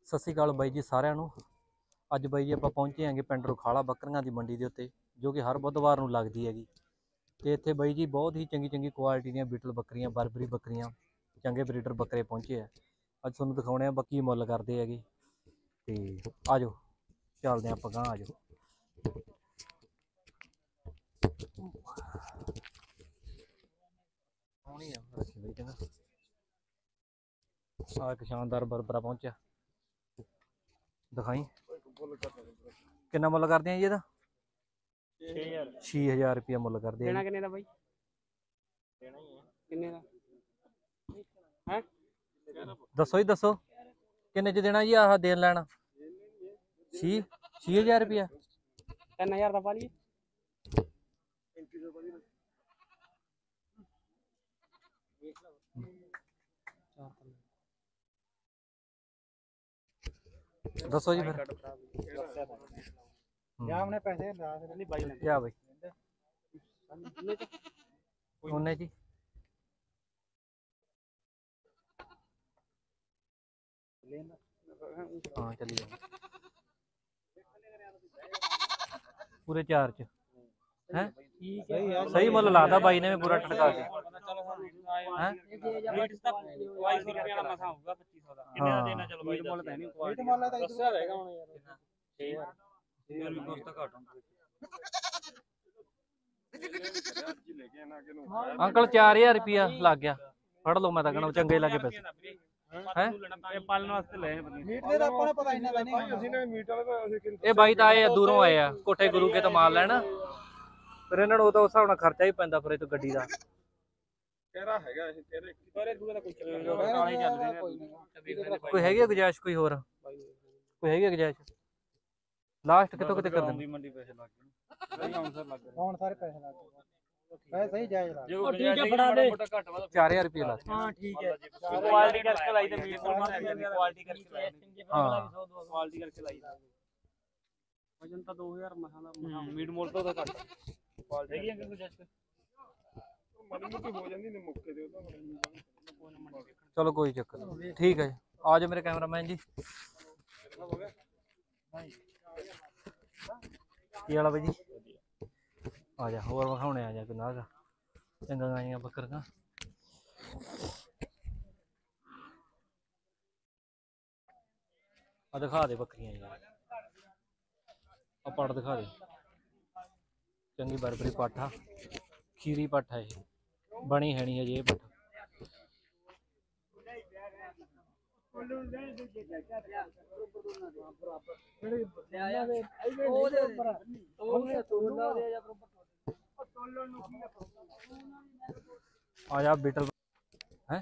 ਸਤਿ ਸ਼੍ਰੀ ਅਕਾਲ ਬਾਈ ਜੀ ਸਾਰਿਆਂ ਨੂੰ। ਅੱਜ ਬਾਈ ਜੀ ਆਪਾਂ ਪਹੁੰਚੇ ਹਾਂਗੇ ਪਿੰਡ ਰੁਖਾਲਾ ਬੱਕਰੀਆਂ ਦੀ ਮੰਡੀ ਦੇ ਉੱਤੇ, ਜੋ ਕਿ ਹਰ ਬੁੱਧਵਾਰ ਨੂੰ ਲੱਗਦੀ ਹੈਗੀ। ਤੇ ਇੱਥੇ ਬਾਈ ਜੀ ਬਹੁਤ ਹੀ ਚੰਗੀ ਕੁਆਲਿਟੀ ਦੀਆਂ ਬੀਟਲ ਬੱਕਰੀਆਂ, ਬਰਬਰੀ ਬੱਕਰੀਆਂ, ਚੰਗੇ ਬਰੀਡਰ ਬੱਕਰੇ ਪਹੁੰਚੇ ਆ। ਅੱਜ ਤੁਹਾਨੂੰ ਦਿਖਾਉਣੇ ਆ ਬੱਕੀ ਮੁੱਲ ਕਰਦੇ ਹੈਗੇ। ਤੇ ਆ ਜਾਓ ਚੱਲਦੇ ਆਪਾਂ ਗਾਂ, ਆ ਜਾਓ। ਆਉਣੀ ਆ ਰੱਖੀ ਬਾਈ ਚੰਗਾ। ਆ ਇੱਕ ਸ਼ਾਨਦਾਰ ਬਰਬਰਾ ਪਹੁੰਚਿਆ, ਦਿਖਾਈ ਕਿੰਨਾ ਮੁੱਲ ਕਰਦੇ ਆ ਜੀ ਇਹਦਾ? 6000 ਰੁਪਇਆ ਮੁੱਲ ਕਰਦੇ ਆ। ਦੇਣਾ ਕਿੰਨੇ ਦਾ ਬਾਈ? ਦੇਣਾ ਹੀ ਹੈ। ਕਿੰਨੇ ਦਾ ਹੈ? ਦੱਸੋ ਜੀ, ਦੱਸੋ ਕਿੰਨੇ ਚ ਦੇਣਾ ਜੀ? ਆਹ ਦੇਣ ਲੈਣਾ 6000 ਰੁਪਇਆ। 3000 ਦਾ ਪਾ ਲਈਏ। ਦੱਸੋ ਜੀ ਫਿਰ। ਜਾਂ ਆਪਣੇ ਪੈਸੇ ਲਾ ਦੇ ਬਾਈ ਨੇ ਕਿਆ ਬਾਈ ਉਹਨੇ ਜੀ? ਹਾਂ ਚੱਲੀ ਪੂਰੇ 4 ਚ ਹੈ। ਸਹੀ ਮੁੱਲ ਲਾਦਾ ਬਾਈ ਨੇ ਵੀ ਪੂਰਾ ਟਟਕਾ ਕੇ। ਹੈ ਰੇਟ ਤਾਂ 2200 ਰੁਪਏ ਦਾ ਮਸਾ ਹੋਊਗਾ, 2500 ਦਾ। ਕਿੰਨੇ ਦਾ ਦੇਣਾ? ਚਲੋ ਬਾਈ ਮੁੱਲ ਤਾਂ ਨਹੀਂ, ਕੁਆਲਿਟੀ ਮੁੱਲ ਤਾਂ ਦੱਸਿਆ ਰਹੇਗਾ ਹੁਣ ਯਾਰ। 6000 ਵੀ ਕੁਝ ਤਾਂ ਘੱਟ ਹੁੰਦਾ ਅੰਕਲ। 4000 ਰੁਪਇਆ ਲੱਗ ਗਿਆ, ਫੜ ਲਓ। ਮੈਂ ਤਾਂ ਕਹਿੰਦਾ ਚੰਗੇ ਲੱਗੇ ਪੈਸੇ। ਹੈ ਪਾਲਣ ਵਾਸਤੇ ਲੈ ਮੀਟ ਦੇ ਤਾਂ ਆਪਾਂ ਨੂੰ ਪਤਾ ਇੰਨਾ ਨਹੀਂ। ਅਸੀਂ ਨੇ ਮੀਟ ਵਾਲੇ ਦਾ ਅਸੀਂ ਇਹ ਬਾਈ ਤਾਂ ਆਏ ਆ, ਦੂਰੋਂ ਆਏ ਆ, ਕੋਠੇ ਗੁਰੂ ਕੇ ਤੋਂ ਮਾਲ ਲੈਣਾ। ਫਿਰ ਇਹਨਾਂ ਨੂੰ ਉਹ ਤਾਂ ਉਸ ਹਿਸਾਬ ਨਾਲ ਖਰਚਾ ਹੀ ਪੈਂਦਾ ਫਿਰ ਇਹ ਤੋਂ ਗੱਡੀ ਦਾ। ਕਿਹੜਾ ਹੈਗਾ ਇਹ ਤੇਰੇ ਬਾਰੇ ਦੂਰੇ ਦਾ ਕੋਈ ਕਾਲੇ ਚੱਲਦੇ ਨੇ। ਕੋਈ ਹੈਗੀ ਗੁਜਾਇਸ਼? ਕੋਈ ਹੋਰ ਕੋਈ ਹੈਗੀ ਗੁਜਾਇਸ਼? ਲਾਸਟ ਕਿੱਥੋਂ ਕਿਤੇ ਕਰ ਦਿੰਦੇ? ਮੰਡੀ ਪੈਸੇ ਲੱਗ ਗਏ ਹੁਣ ਸਰ ਲੱਗ ਗਏ। ਹੁਣ ਸਾਰੇ ਪੈਸੇ ਲੱਗ ਗਏ। ਪੈਸੇ ਸਹੀ ਜਾਇਜ਼ ਲੱਗ ਉਹ ਠੀਕ ਹੈ, ਫੜਾ ਦੇ। 4000 ਰੁਪਏ ਲਾ। ਹਾਂ ਠੀਕ ਹੈ। ਕੁਆਲਿਟੀ ਕਰਕੇ ਲਾਈ ਤੇ ਮੀਟ ਕੋਲ ਕੁਆਲਿਟੀ ਕਰਕੇ ਲਾਈ। ਹਾਂ ਕੁਆਲਿਟੀ ਕਰਕੇ ਲਾਈ। ਵਜਨ ਤਾਂ 2000 ਮਸਾਂ ਦਾ ਮੀਟ ਮੋਲ ਤੋਂ ਘੱਟ ਕੁਆਲਿਟੀ ਹੈਗੀ। ਅੰਕਲ ਗੁਜਾਇਸ਼ ਮਨਮੁਖੀ ਹੋ ਜਾਂਦੀ ਨੇ ਮੁੱਕੇ ਦੇ ਉਹਦਾ। ਚਲੋ ਕੋਈ ਚੱਕਰ ਨਹੀਂ, ਠੀਕ ਹੈ ਜੀ। ਆ ਜਾਓ ਮੇਰੇ ਕੈਮਰਾਮੈਨ ਜੀ। ਕੀ ਵਾਲਾ ਬਾਈ ਜੀ? ਆ ਜਾ ਹੋਰ ਵਿਖਾਉਣੇ, ਆ ਜਾ ਕੋਈ ਨਾਗ ਚੰਗਾ ਗਾਈਆਂ ਬੱਕਰੀਆਂ। ਆ ਦਿਖਾ ਦੇ ਬੱਕਰੀਆਂ ਯਾਰ, ਆ ਪੱਟ ਦਿਖਾ ਦੇ। ਚੰਗੀ ਬਰਬਰੀ ਪਾਠਾ, ਖੀਰੀ ਪਾਠਾ। ਇਹ ਬਣੀ ਹੈ ਨਹੀਂ ਹਜੇ ਇਹ ਪੱਠ। ਆ ਜਾ ਬੀਟਲ ਹੈ।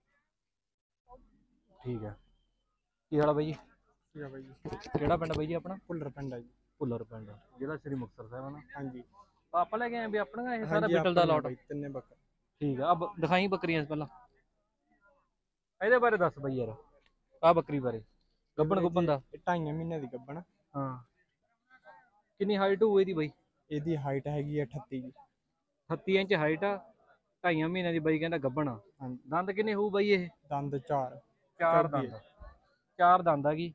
ਠੀਕ ਹੈ। ਕੀ ਹਾਲ ਆ ਬਾਈ ਜੀ? ਕਿਹੜਾ ਪਿੰਡ ਬਾਈ ਜੀ ਆਪਣਾ? ਭੁੱਲਰ ਪਿੰਡ ਆ ਜੀ। ਭੁੱਲਰ ਪਿੰਡ, ਜ਼ਿਲ੍ਹਾ ਸ੍ਰੀ ਮੁਕਤਸਰ ਸਾਹਿਬ ਨਾ। ਹਾਂਜੀ। ਆਪਾਂ ਲੈ ਕੇ ਆਏ ਵੀ ਆਪਣਾ ਇਹ ਸਾਰਾ ਬੀਟਲ ਦਾ ਲੋਟ? ਤਿੰਨੇ ਬੱਕਰੇ। ਠੀਕ ਆ। ਦਿਖਾਈ ਬੱਕਰੀਆਂ ਪਹਿਲਾਂ, ਇਹਦੇ ਬਾਰੇ ਦੱਸ ਬਈ ਯਾਰ। ਆ ਬੱਕਰੀ ਬਾਰੇ ਗੱਬਣ ਗੁੱਬਣ ਦਾ? 2.5 ਮਹੀਨੇ ਦੀ ਗੱਬਣ। ਹਾਂ। ਕਿੰਨੀ ਹਾਈਟ ਹੋਊ ਇਹਦੀ ਬਾਈ? ਇਹਦੀ ਹਾਈਟ ਹੈਗੀ 38 ਜੀ। 38 ਇੰਚ ਹਾਈਟ ਆ, 2.5 ਮਹੀਨਿਆਂ ਦੀ ਬਾਈ ਕਹਿੰਦਾ ਗੱਬਣ ਆ। ਦੰਦ ਕਿੰਨੇ ਹੋਊ ਬਾਈ ਇਹ? ਦੰਦ 4 ਦੰਦ। 4 ਦੰਦ ਆ ਗਈ।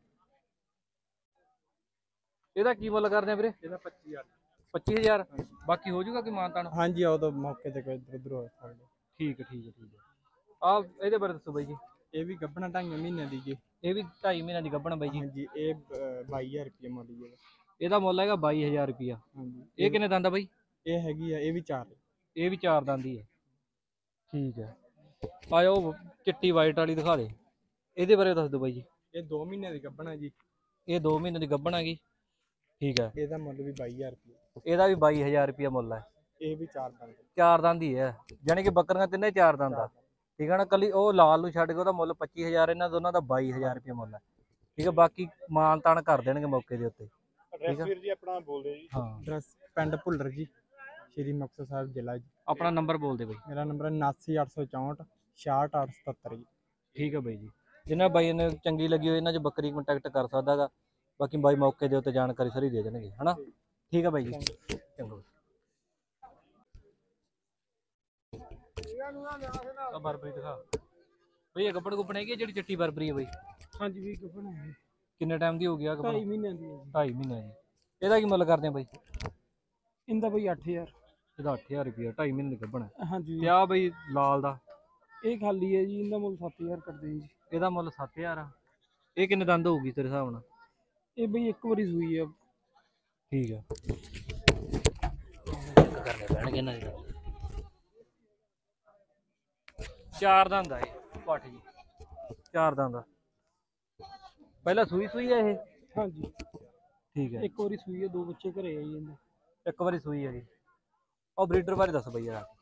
ਇਹਦਾ ਕੀ ਮੁੱਲ ਕਰਦੇ ਆ ਵੀਰੇ? ਇਹਦਾ 25000। 25000? ਬਾਕੀ ਹੋ ਜਾਊਗਾ ਕਿ ਮਾਨਤਾਨ? ਹਾਂਜੀ, ਉਦੋਂ ਮੌਕੇ ਤੇ ਕੋਈ ਇੱਧਰ ਉੱਧਰ ਹੋ ਸਕਦੇ। ਠੀਕ ਹੈ ਠੀਕ ਹੈ ਠੀਕ ਹੈ। ਆ ਇਹਦੇ ਬਾਰੇ ਦੱਸੋ ਬਾਈ ਜੀ। ਇਹ ਵੀ ਗੱਬਣਾ 2.5 ਮਹੀਨਿਆਂ ਦੀ ਜੀ। ਇਹ ਵੀ 2.5 ਮਹੀਨਿਆਂ ਦੀ ਗੱਬਣ ਬਾਈ ਜੀ? ਹਾਂਜੀ। ਇਹ 22000 ਰੁਪਏ ਮੁੱਲ ਜੀ ਇਹਦਾ ਮੁੱਲ ਹੈਗਾ 22000 ਰੁਪਇਆ। ਹਾਂਜੀ। ਇਹ ਕਿੰਨੇ ਦੰਦ ਆ ਬਾਈ? ਇਹ ਹੈਗੀ ਆ, ਇਹ ਵੀ 4। ਇਹ ਵੀ 4 ਦੰਦ ਹੀ ਹੈ। ਠੀਕ ਹੈ। ਆ ਉਹ ਚਿੱਟੀ ਵਾਈਟ ਵਾਲੀ ਦਿਖਾ ਦੇ, ਇਹਦੇ ਬਾਰੇ ਦੱਸ ਦਿਓ ਬਾਈ ਜੀ। ਇਹ 2 ਮਹੀਨਿਆਂ ਦੀ ਗੱਬਣ ਆ ਜੀ। ਇਹ 2 ਮਹੀਨੇ ਦੀ ਗੱਬਣ ਹੈਗੀ। ਠੀਕ ਹੈ। ਇਹਦਾ ਮੁੱਲ ਵੀ 22000 ਰੁਪਏ। ਇਹਦਾ ਵੀ 22000 ਰੁਪਇਆ ਮੁੱਲ ਹੈ। ਇਹ ਵੀ 4 ਦੰਦ। 4 ਦੰਦ ਹੀ ਹੈ, ਜਾਣੀ ਕਿ ਬੱਕਰੀਆਂ ਤਿੰਨੇ 4 ਦੰਦ ਆ। ਠੀਕ ਹੈ ਨਾ। ਕੱਲੀ ਉਹ ਲਾਲ ਨੂੰ ਛੱਡ ਕੇ ਉਹਦਾ ਮੁੱਲ 25000, ਇਹਨਾਂ ਦੋਨਾਂ ਦਾ 22000 ਰੁਪਇਆ ਮੁੱਲ ਹੈ। ਠੀਕ ਹੈ। ਬਾਕੀ ਮਾਨ ਤਾਨ ਕਰ ਦੇਣਗੇ ਮੌਕੇ ਦੇ ਉੱਤੇ। ਐਡਰੈਸ ਵੀਰ ਜੀ ਆਪਣਾ ਬੋਲ ਦਿਓ ਜੀ। ਹਾਂ। ਐਡਰੈਸ ਪਿੰਡ ਭੁੱਲਰ ਜੀ, ਸ਼੍ਰੀ ਮੁਕਤਸਰ ਸਾਹਿਬ ਜ਼ਿਲ੍ਹਾ ਜੀ। ਆਪਣਾ ਨੰਬਰ ਬੋਲ ਦੇ ਬਾਈ। ਮੇਰਾ ਨੰਬਰ 798464 66877 ਜੀ। ਠੀਕ ਹੈ ਬਾਈ ਜੀ। ਜਿਨ੍ਹਾਂ ਬਾਈ ਨੇ ਚੰਗੀ ਲੱਗੀ ਹੋਈ ਇਹਨਾਂ 'ਚ ਬੱਕਰੀ ਕੰਟੈਕਟ ਕਰ ਸਕਦਾ ਗਾ। ਬਾਕੀ ਬਾਈ ਮੌਕੇ ਦੇ ਉੱਤੇ ਜਾਣਕਾਰੀ ਸਾਰੀ ਦੇ ਦੇਣਗੇ, ਹਨਾ। ਠੀਕ ਹੈ ਬਾਈ ਜੀ, ਚੰਗਾ। ਬਰਬਰੀ ਦਿਖਾ ਬਈ। ਇਹ ਗੱਬੜ ਗੁੱਬੜ ਹੈਗੀ ਜਿਹੜੀ ਚਿੱਟੀ ਬਰਬਰੀ ਹੈ ਬਈ? ਹਾਂਜੀ ਵੀ ਗੱਬਣ ਹੈ। ਕਿੰਨੇ ਟਾਈਮ ਦੀ ਹੋ ਗਈ ਆ 2.5 ਮਹੀਨਿਆਂ ਦੀ ਹੈ ਜੀ। 2.5 ਮਹੀਨੇ ਦੀ। ਇਹਦਾ ਕੀ ਮੁੱਲ ਕਰਦੇ ਆ ਬਾਈ? ਇਹਦਾ ਬਈ 8000। ਇਹਦਾ 8000 ਰੁਪਿਆ 2.5 ਮਹੀਨੇ ਦੀ ਗੱਭਣ। ਹਾਂਜੀ ਤੇ ਆ ਬਈ ਲਾਲ ਦਾ ਇਹ ਖਾਲੀ ਹੈ ਜੀ, ਇਹਦਾ ਮੁੱਲ 7000 ਕਰਦੇ ਜੀ। ਇਹਦਾ ਮੁੱਲ 7000 ਆ। ਇਹ ਕਿੰਨੇ ਦੰਦ ਹੋਊਗੀ ਤੇਰੇ ਹਿਸਾਬ ਨਾਲ? ਇਹ ਬਈ ਇੱਕ ਵਾਰੀ ਸੂਈ ਆ। ਠੀਕ ਆ, ਕਰਨੇ ਪੈਣਗੇ ਇਹਨਾਂ ਦੇ। 4 ਦੰਦ ਆ ਇਹ ਪੱਠ ਜੀ, 4 ਦੰਦ ਆ। ਪਹਿਲਾਂ ਸੂਈ ਆ ਇਹ? ਹਾਂਜੀ ਠੀਕ ਹੈ, ਇੱਕ ਵਾਰੀ ਸੂਈ ਆ, 2 ਬੱਚੇ ਘਰੇ ਆ ਜੀ ਇਹਦੇ। ਇੱਕ ਵਾਰੀ ਸੂਈ ਹੈ ਜੀ। ਉਹ ਬਰੀਡਰ ਬਾਰੇ ਦੱਸ ਬਈ ਯਾਰ।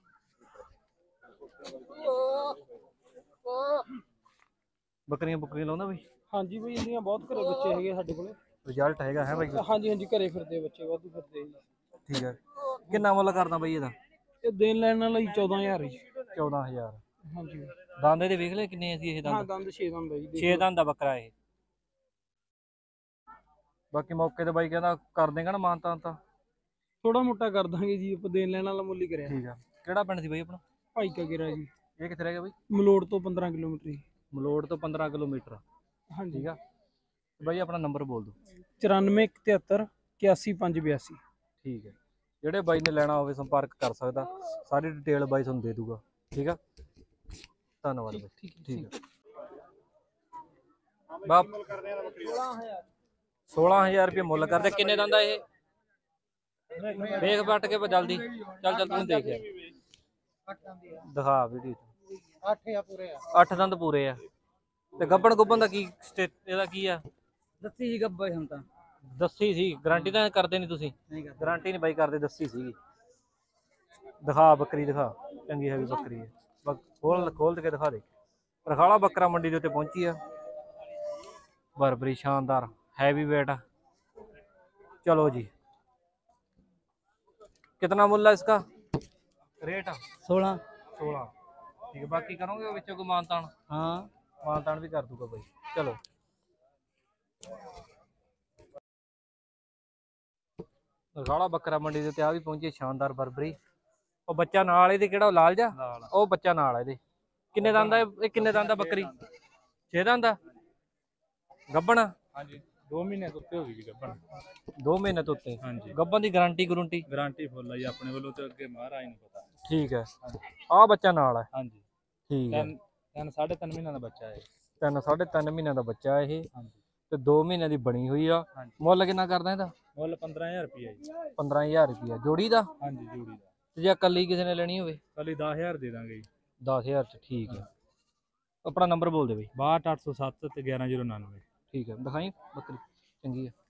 ਬੱਕਰੀਆਂ ਲਾਉਂਦਾ ਬਈ? ਹਾਂਜੀ ਬਈ ਇਹਦੀਆਂ ਬਹੁਤ ਘਰੇ ਬੱਚੇ ਹੈਗੇ ਸਾਡੇ ਕੋਲੇ। ਰਿਜ਼ਲਟ ਹੈਗਾ ਹੈ ਬਾਈ? ਹਾਂਜੀ ਹਾਂਜੀ ਘਰੇ ਫਿਰਦੇ ਬੱਚੇ, ਵਾਧੂ ਫਿਰਦੇ ਜੀ। ਠੀਕ ਹੈ, ਕਿੰਨਾ ਮੁੱਲ ਕਰਦਾ ਬਈ ਇਹਦਾ? ਇਹ ਦੇਣ ਲੈਣ ਵਾਲਾ ਜੀ 14000 ਜੀ। 14000। ਹਾਂਜੀ ਦੰਦ ਇਹਦੇ ਵੇਖ ਲੈ ਕਿੰਨੇ ਅਸੀਂ ਇਹ ਹਾਂ, ਦੰਦ? ਦੰਦ 6 ਦੰਦ ਆ ਜੀ। 6 ਦੰਦ ਦਾ ਬੱਕਰਾ ਇਹ। ਬਾਕੀ ਮੌਕੇ ਤੇ ਬਾਈ ਕਹਿੰਦਾ ਕਰ ਦੇਗਾ ਨਾ ਮਾਨਤਾਂ ਤਾਂ? ਥੋੜਾ ਮੋਟਾ ਕਰ ਦਾਂਗੇ ਜੀ, ਆਪਾਂ ਦੇਣ ਲੈਣ ਵਾਲਾ ਮੁੱਲ ਹੀ ਕਰਿਆ। ਠੀਕ ਆ। ਕਿਹੜਾ ਪਿੰਡ ਸੀ ਬਾਈ ਆਪਣਾ? ਭਾਈ ਕਾ ਗਿਰਾ ਜੀ। ਇਹ ਕਿੱਥੇ ਰਹਿ ਗਿਆ ਬਾਈ? ਮਲੋੜ ਤੋਂ 15 ਕਿਲੋਮੀਟਰ ਜੀ। ਮਲੋੜ ਤੋਂ 15 ਕਿਲੋਮੀਟਰ। ਹਾਂਜੀ ਠੀਕ ਆ ਬਾਈ, ਆਪਣਾ ਨੰਬਰ ਬੋਲ ਦਿਓ। 94 71 81 582। ਠੀਕ ਹੈ, ਜਿਹੜੇ ਬਾਈ ਨੇ ਲੈਣਾ ਹੋਵੇ ਸੰਪਰਕ ਕਰ ਸਕਦਾ। ਸਾਰੀ ਡਿਟੇਲ ਬਾਈ ਤੁਹਾਨੂੰ ਦੇ ਦੂਗਾ। ਠੀਕ ਆ, ਧੰਨਵਾਦ ਬਾਈ। ਠੀਕ ਹੈ ਬਾਪ। 16000 ਰੁਪਏ ਮੁੱਲ ਕਰਦੇ। ਕਿੰਨੇ ਦੰਦਾ ਇਹ? ਵੇਖ ਵੱਟ ਕੇ ਜਲਦੀ। ਚੱਲ ਤੂੰ ਦੇਖ ਯਾਰ, ਦਿਖਾ ਵੀਡੀਓ। 8 ਆ ਪੂਰੇ ਆ। 8 ਦੰਦ ਪੂਰੇ ਆ। ਤੇ ਗੱਬਣ ਦਾ ਕੀ ਇਹਦਾ ਕੀ ਆ? ਦੱਸੀ ਜੀ ਗੱਬਾ ਹੁਣ ਤਾਂ। ਦੱਸੀ ਸੀ, ਗਾਰੰਟੀ ਤਾਂ ਕਰਦੇ ਨਹੀਂ ਤੁਸੀਂ? ਗਾਰੰਟੀ ਨਹੀਂ ਬਾਈ ਕਰਦੇ, ਦੱਸੀ ਸੀਗੀ। ਦਿਖਾ ਬੱਕਰੀ, ਦਿਖਾ। ਚੰਗੀ ਹੈਗੀ ਬੱਕਰੀ ਹੈ। ਖੋਲ ਕੇ ਦਿਖਾ ਦੇ। ਰਖਾਲਾ ਬੱਕਰਾ ਮੰਡੀ ਦੇ ਉੱਤੇ ਪਹੁੰਚੀ ਆ। ਬਰਬਰੀ ਸ਼ਾਨਦਾਰ हैवी वेट। चलो जी, कितना मुल्ला इसका? रेट 16। ठीक है, बाकी करोगे बच्चों को मानतान? हाँ मानतान भी कर दूंगा भाई। चलो रखाड़ा बकरा मंडी ਦੇ ਉੱਤੇ ਆ ਵੀ ਪਹੁੰਚੀ ਸ਼ਾਨਦਾਰ ਬਰਬਰੀ। ਉਹ ਬੱਚਾ ਨਾਲ ਇਹਦੇ ਕਿਹੜਾ ਲਾਲ ਜਾ? ਉਹ ਬੱਚਾ ਨਾਲ ਇਹਦੇ। ਕਿੰਨੇ ਦੰਦ ਆ ਇਹ? ਕਿੰਨੇ ਦੰਦ ਆ ਬੱਕਰੀ? 6 ਦੰਦ ਆ ਗੱਬਣ? ਹਾਂਜੀ 2 ਮਹੀਨੇ ਤੋਂ ਉੱਤੇ ਹੋ ਗਈ ਜੀ ਗੱਬਣ। 2 ਮਹੀਨੇ ਤੋਂ ਉੱਤੇ? ਹਾਂਜੀ। ਗੱਬਣ ਦੀ ਗਾਰੰਟੀ ਗਾਰੰਟੀ ਫੁੱਲ ਆ ਜੀ ਆਪਣੇ ਵੱਲੋਂ, ਤੇ ਅੱਗੇ ਮਹਾਰਾਜ ਨੂੰ ਪਤਾ। ਠੀਕ ਹੈ, ਆਹ ਬੱਚਾ ਨਾਲ ਹੈ? ਹਾਂਜੀ ਠੀਕ ਹੈ। 3.5 ਮਹੀਨਿਆਂ ਦਾ ਬੱਚਾ ਹੈ। 3.5 ਮਹੀਨਿਆਂ ਦਾ ਬੱਚਾ ਇਹ। ਹਾਂਜੀ ਤੇ 2 ਮਹੀਨਿਆਂ ਦੀ ਬਣੀ ਹੋਈ ਆ। ਹਾਂਜੀ। ਮੁੱਲ ਕਿੰਨਾ ਕਰਦਾ ਇਹਦਾ? ਮੁੱਲ 15000 ਰੁਪਏ ਜੀ। 15000 ਰੁਪਇਆ ਜੋੜੀ ਦਾ? ਹਾਂਜੀ ਜੋੜੀ ਦਾ। ਤੇ ਜੇ ਇਕੱਲੀ ਕਿਸੇ ਨੇ ਲੈਣੀ ਹੋਵੇ? ਕੱਲੀ 10000 ਦੇ ਦਾਂਗੇ ਜੀ। 10000 ਚ? ਠੀਕ ਹੈ, ਆਪਣਾ ਨੰਬਰ ਬੋਲ ਦੇ ਬਈ। 62807 ਤੇ 11099। ਠੀਕ ਹੈ, ਦਿਖਾਈ ਬੱਕਰੀ ਚੰਗੀ ਹੈ।